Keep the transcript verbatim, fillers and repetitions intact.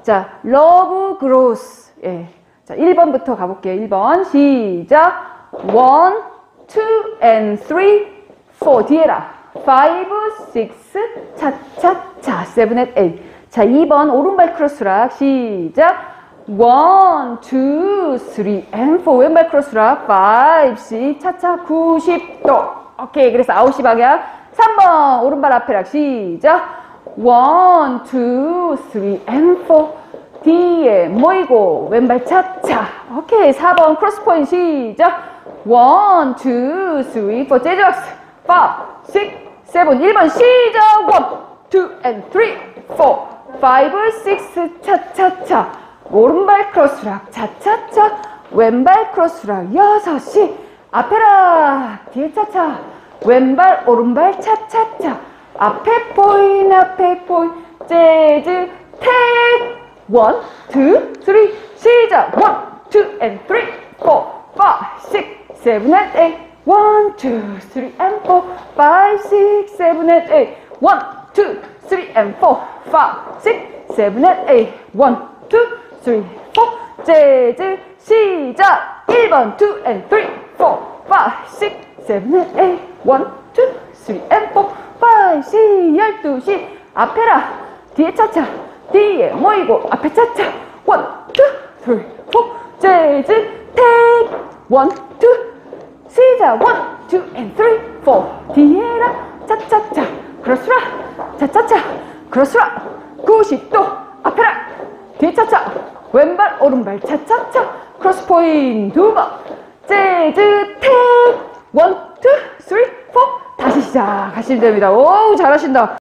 자, love grows. 예. 자, 일 번부터 가볼게요. 일 번. 시작. one, two, and three, four. 뒤에라. five, six, 차차차. seven, and eight. 자, 이 번. 오른발 크로스락. 시작. one, two, three, and four. 왼발 크로스락. five, six, 차차. 구십 도. 오케이. 그래서 아홉 시 방향. 삼 번. 오른발 앞에락. 시작. one, two, three, and four. 뒤에 모이고 왼발 차차. 오케이. 사 번 크로스 포인트 시작. one, two, three, four. 재즈 박스. five, six, seven. 일 번 시작. one, two, and three, four, five, six. 차차차. 오른발 크로스락. 차차차. 왼발 크로스락. 여섯 시. 앞에라. 뒤에 차차. 왼발 오른발 차차차. 앞에 포인 앞에 포인. 재즈 택. one, two, three, 시작. one, two, and three, four, five, six, seven, and eight. one, two, three, and four, five, six, seven, and eight. one, two, three, and four, five, six, seven, and eight. one, two, three, four. 재즈 시작. 일 번 two, and three, four, five, six, seven, and eight. one, two, three, and four, five, six. 열두 시. 앞에라. 뒤에 차차. 뒤에 모이고 앞에 차차. one, two, three, four. 재즈 택. one, two. 시작. one, two, and three, four. 뒤에라. 차차차. 크로스라. 차차차. 크로스라. 구십 도. 앞에라. 뒤에 차차. 왼발 오른발 차차차. 크로스 포인트 두 번. 재즈 택. one, two, three, four. 다시 시작하시면 됩니다. 오, 잘하신다.